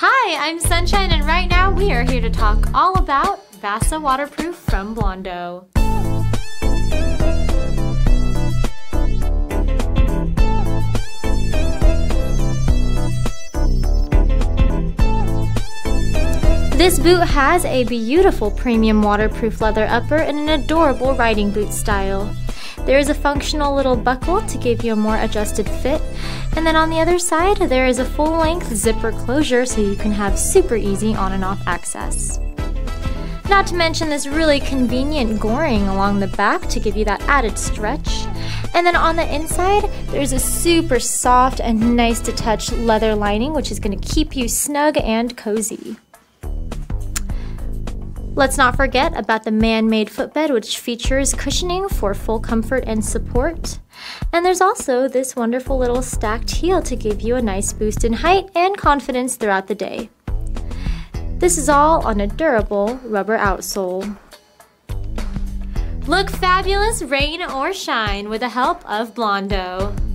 Hi, I'm Sunshine, and right now we are here to talk all about VASA Waterproof from Blondo. This boot has a beautiful premium waterproof leather upper and an adorable riding boot style. There is a functional little buckle to give you a more adjusted fit, and then on the other side there is a full-length zipper closure so you can have super easy on and off access. Not to mention this really convenient goring along the back to give you that added stretch. And then on the inside, there's a super soft and nice to touch leather lining, which is going to keep you snug and cozy. Let's not forget about the man-made footbed, which features cushioning for full comfort and support. And there's also this wonderful little stacked heel to give you a nice boost in height and confidence throughout the day. This is all on a durable rubber outsole. Look fabulous, rain or shine, with the help of Blondo.